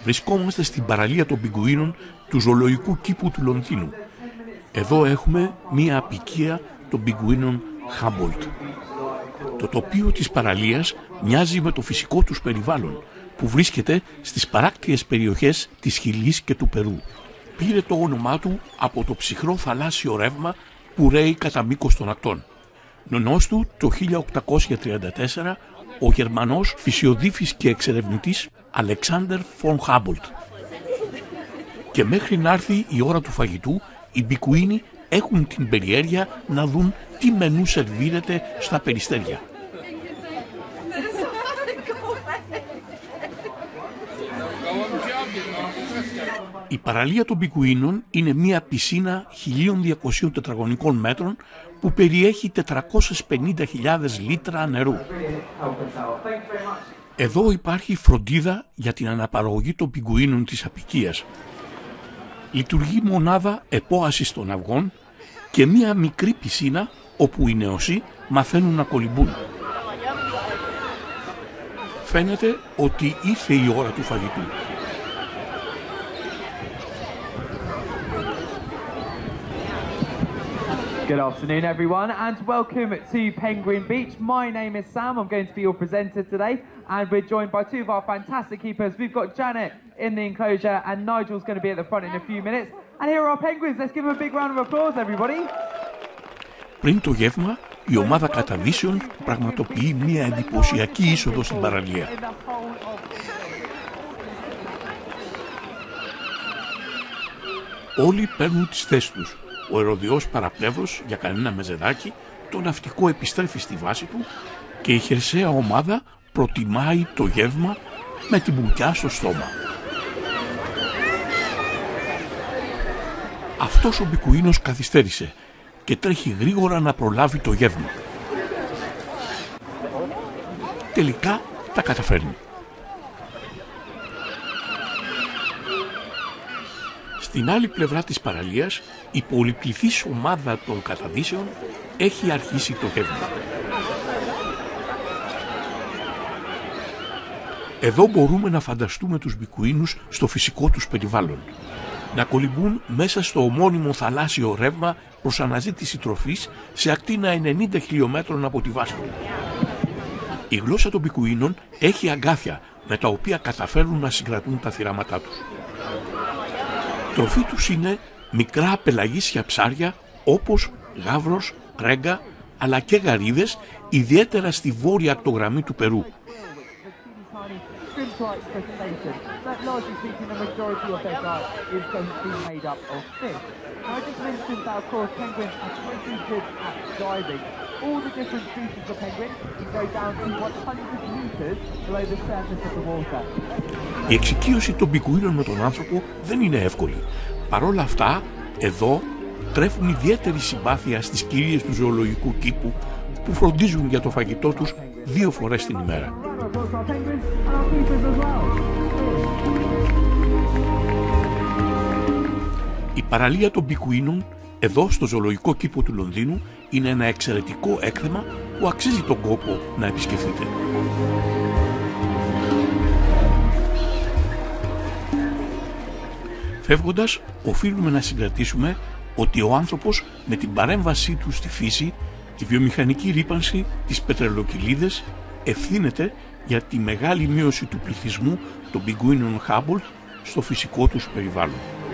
Βρισκόμαστε στην παραλία των πιγκουίνων του Ζωολογικού Κήπου του Λονδίνου. Εδώ έχουμε μία αποικία των πιγκουίνων Humboldt. Το τοπίο της παραλίας μοιάζει με το φυσικό τους περιβάλλον, που βρίσκεται στις παράκτιες περιοχές της Χιλής και του Περού. Πήρε το όνομά του από το ψυχρό θαλάσσιο ρεύμα που ρέει κατά μήκος των ακτών. Νονός του το 1834 ο Γερμανός φυσιοδίφης και εξερευνητής Αλεξάντερ Φον Χάμπολτ. Και μέχρι να έρθει η ώρα του φαγητού, οι πιγκουίνοι έχουν την περιέργεια να δουν τι μενού σερβίρεται στα περιστέρια. Η παραλία των πιγκουίνων είναι μια πισίνα 1.200 τετραγωνικών μέτρων που περιέχει 450.000 λίτρα νερού. Εδώ υπάρχει φροντίδα για την αναπαραγωγή των πιγκουίνων της αποικίας. Λειτουργεί μονάδα επόασης των αυγών και μια μικρή πισίνα όπου οι νεοσοί μαθαίνουν να κολυμπούν. Φαίνεται ότι ήρθε η ώρα του φαγητού. Good afternoon, everyone, and welcome to Penguin Beach. My name is Sam. I'm going to be your presenter today, and we're joined by two of our fantastic keepers. We've got Janet in the enclosure, and Nigel's going to be at the front in a few minutes. And here are our penguins. Let's give them a big round of applause, everybody. Πριν το γεύμα, η ομάδα καταδύσεων πραγματοποιεί μια εντυπωσιακή είσοδο στην παραλία. Όλοι παίρνουν τις θέσεις τους. Ο ερωδιός παραπλεύρος για κανένα μεζεδάκι, το ναυτικό επιστρέφει στη βάση του και η χερσαία ομάδα προτιμάει το γεύμα με την μπουκιά στο στόμα. Αυτός ο πιγκουίνος καθυστέρησε και τρέχει γρήγορα να προλάβει το γεύμα. Τελικά τα καταφέρνει. Στην άλλη πλευρά της παραλίας, η πολυπληθής ομάδα των καταδύσεων έχει αρχίσει το γεύμα. Εδώ μπορούμε να φανταστούμε τους πιγκουίνους στο φυσικό τους περιβάλλον. Να κολυμπούν μέσα στο ομώνυμο θαλάσσιο ρεύμα προς αναζήτηση τροφής σε ακτίνα 90 χιλιόμετρων από τη βάση του. Η γλώσσα των πιγκουίνων έχει αγκάθια με τα οποία καταφέρουν να συγκρατούν τα θυράματά τους. Τροφή τους είναι μικρά πελαγίσια ψάρια όπως γάβρος, κρέγκα αλλά και γαρίδες, ιδιαίτερα στη βόρεια ακτογραμμή του Περού. Η εξοικείωση των πιγκουίνων με τον άνθρωπο δεν είναι εύκολη. Παρ' όλα αυτά, εδώ τρέφουν ιδιαίτερη συμπάθεια στις κυρίες του ζωολογικού κήπου που φροντίζουν για το φαγητό τους 2 φορές την ημέρα. Η παραλία των πιγκουίνων εδώ στο Ζωολογικό Κήπο του Λονδίνου είναι ένα εξαιρετικό έκθεμα που αξίζει τον κόπο να επισκεφτείτε. Φεύγοντας, οφείλουμε να συγκρατήσουμε ότι ο άνθρωπος με την παρέμβασή του στη φύση, τη βιομηχανική ρύπανση, τις πετρελοκυλίδες, ευθύνεται για τη μεγάλη μείωση του πληθυσμού των πιγκουίνων Humboldt στο φυσικό τους περιβάλλον.